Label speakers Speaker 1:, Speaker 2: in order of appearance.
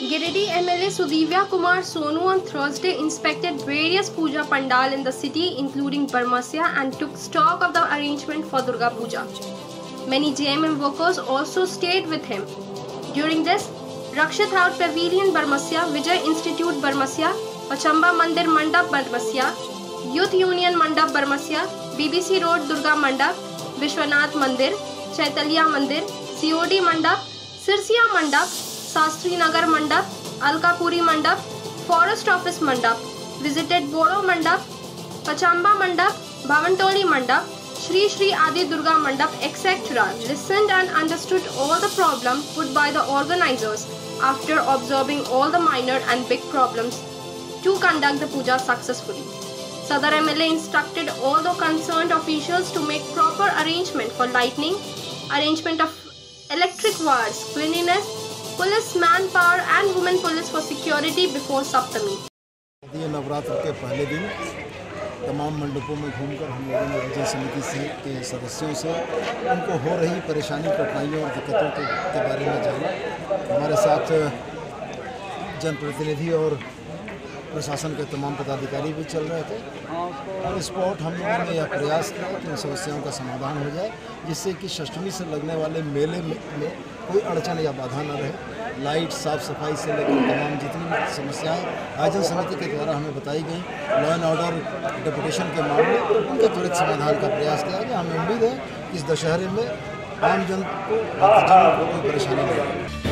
Speaker 1: Giridih MLA Sudivya Kumar Sonu on Thursday inspected various puja pandal in the city including Barmasya and took stock of the arrangement for Durga Puja. Many JMM workers also stayed with him. During this, Rakshit House Pavilion Barmasya, Vijay Institute Barmasya, Pachamba Mandir Mandap Barmasya, Youth Union Mandap Barmasya, BBC Road Durga Mandap, Vishwanath Mandir, Chaitanya Mandir, COD Mandap, Sirsiya Mandap, Sastri Nagar Mandap, Alkapuri Mandap, Forest Office Mandap, visited Bodo Mandap, Pachamba Mandap, Bhavantoli Mandap, Shri Shri Adi Durga Mandap, etc. Listened and understood all the problems put by the organizers after observing all the minor and big problems to conduct the puja successfully. Sadar MLA instructed all the concerned officials to make proper arrangement for lighting, arrangement of electric wires, cleanliness, police manpower and women police for security before Saptami.
Speaker 2: Navratra के पहले दिन तमाम मंडपों में घूमकर हम लोगों ने आयोजन समिति के सदस्यों से उनको हो रही परेशानी, कठिनाइयों और दिक्कतों के बारे में जाना। हमारे साथ जनप्रतिनिधि और प्रशासन के तमाम पदाधिकारी भी चल रहे थे और स्पॉट हम लोगों ने यह प्रयास किया कि उन समस्याओं का समाधान हो जाए, जिससे कि अष्टमी से लगने वाले मेले में कोई अड़चन या बाधा न रहे। लाइट, साफ सफाई से लेकर तमाम जितनी भी समस्याएं आयोजन समिति के द्वारा हमें बताई गई, लॉ एंड ऑर्डर डेपुटेशन के मामले, उनके त्वरित समाधान का प्रयास किया गया। हमें उम्मीद है कि इस दशहरे में आम जन को कोई परेशानी नहीं होगी।